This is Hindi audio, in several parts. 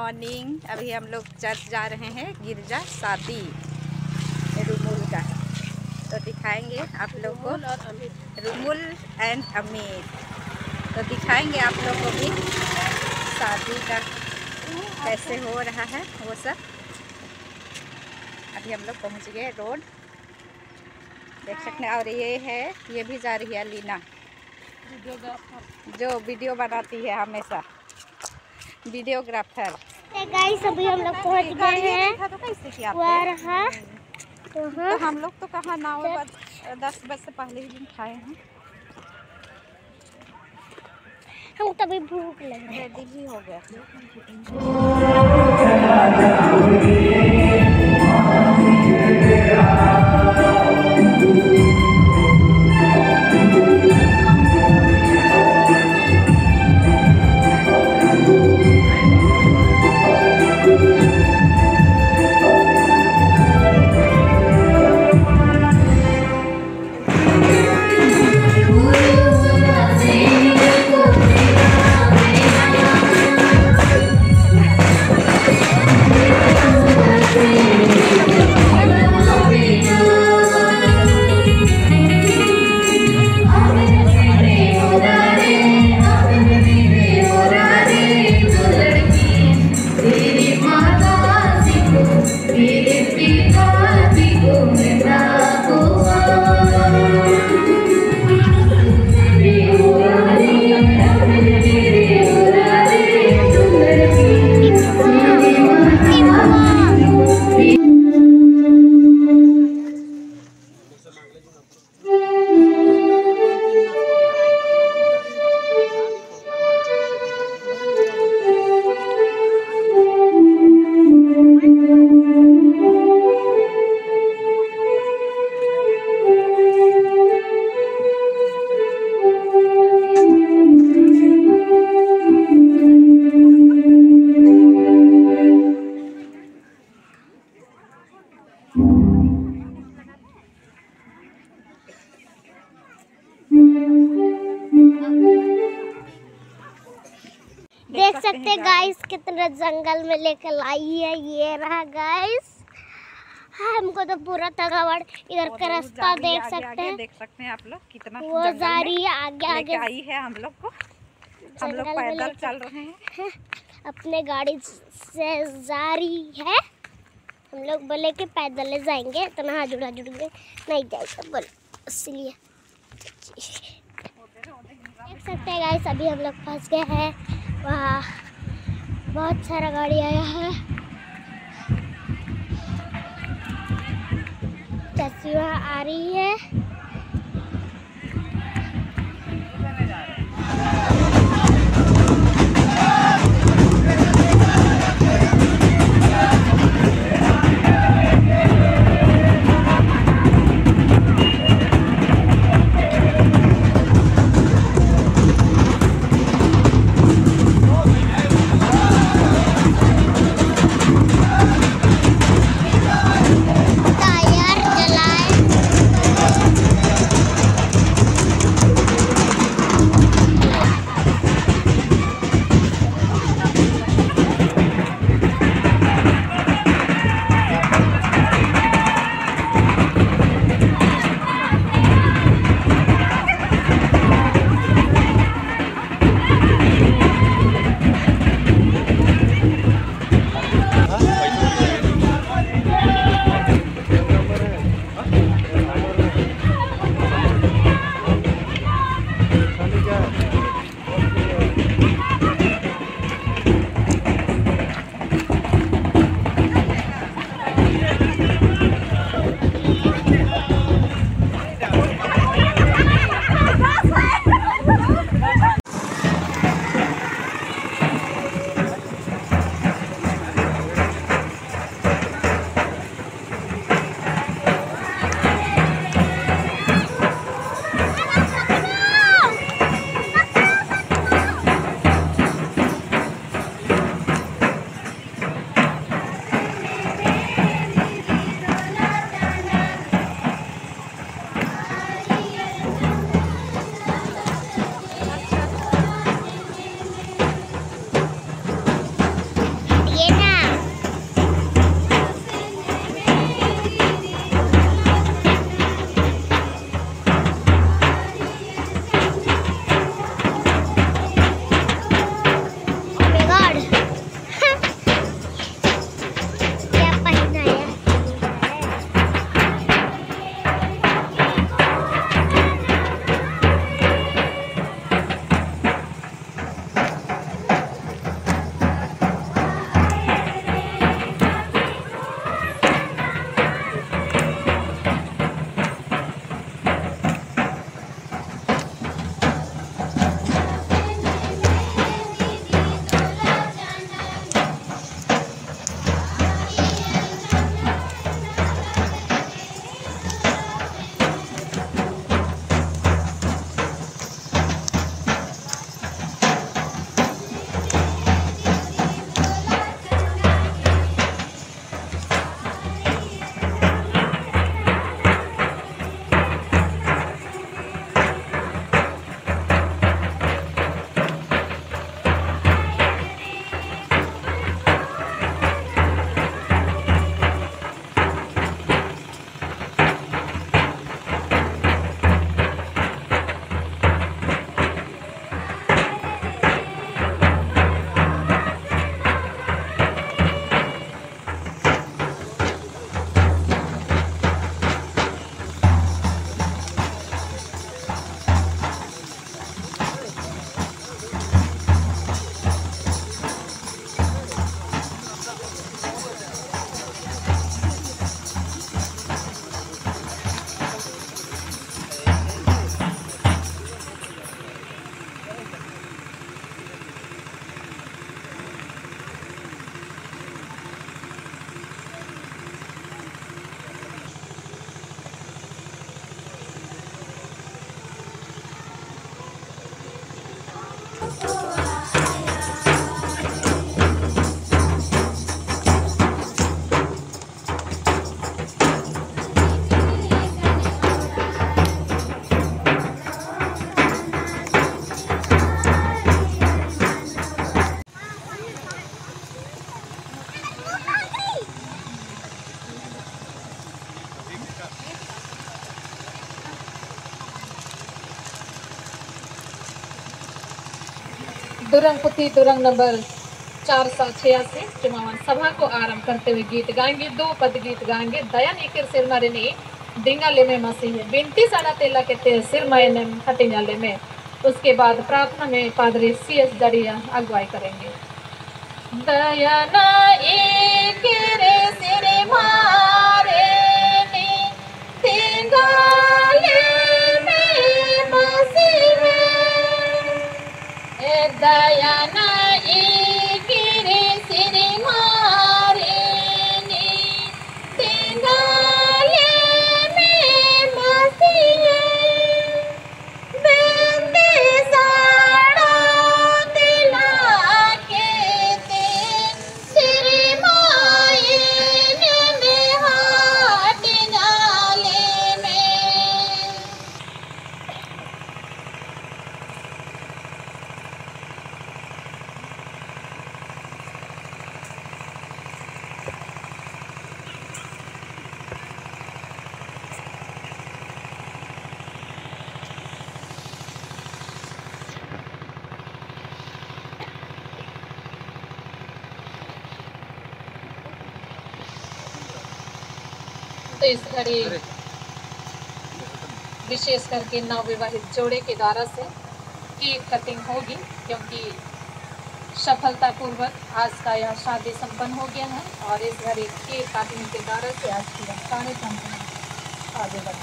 मॉर्निंग। अभी हम लोग चर्च जा रहे हैं, गिरजा शादी रुमुल का, तो दिखाएंगे आप लोग को। रुमुल एंड अमित, तो दिखाएंगे आप लोग को भी शादी का कैसे हो रहा है वो सब। अभी हम लोग पहुंच गए रोड, देख सकते हैं। और ये भी जा रही है लीना, जो वीडियो बनाती है हमेशा, वीडियोग्राफर। गाइस अभी हम लोग पहुंच गए हैं। तो कैसे किया तो हम लोग तो कहाँ 9-10 बजे से पहले ही दिन खाए हैं। हम तभी भूख लगी, रेडी भी हो गया। देख सकते हैं गाइस कितने जंगल में लेकर लाई है। ये रहा गाइस, हमको तो पूरा थकावट। इधर का रास्ता देख सकते हैं आप लोग, कितना वो जा रही है आगे आगे आई है हम लोग को। हम लोग पैदल चल रहे हैं, अपने गाड़ी से जा रही है। हम लोग बोले कि पैदल जाएंगे, इतना हाजुड़ा जुड़ गए नहीं जाएगा बोले, इसलिए देख सकते हैं गाइस अभी हम लोग फंस गए हैं। वहाँ बहुत सारा गाड़ी आया है, चाची वहाँ आ रही है। दुरंग पुथी दुरंग नंबर 486 चुमावन सभा को आरंभ करते हुए गीत गाएंगे। 2 पद गीत गाएंगे। दया निकर सिर मरने डिंगाले में मसी है बिनती साड़ा तेला के सिर मरने हटिंगाले में। उसके बाद प्रार्थना में पादरी CS जड़िया अगुवाई करेंगे। दया ना इकेरे सिर मारे ने डिंगाले में मसी है। दया ना इकेरे सिर मारे ने डिंगाले में मसी है। बेंदे साड़ा तिला के ते सिर माए ने हाथ नाले में। तो इस घड़ी विशेष करके नवविवाहित जोड़े के द्वारा से केक कटिंग होगी, क्योंकि सफलतापूर्वक आज का यह शादी संपन्न हो गया है। और इस घड़ी केक काटने के द्वारा से आज की यह कार्यक्रम आगे बढ़ा।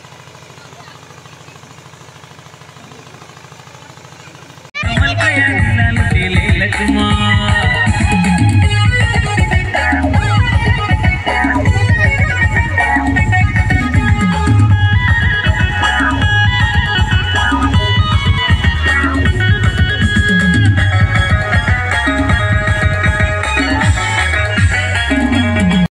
Yeah.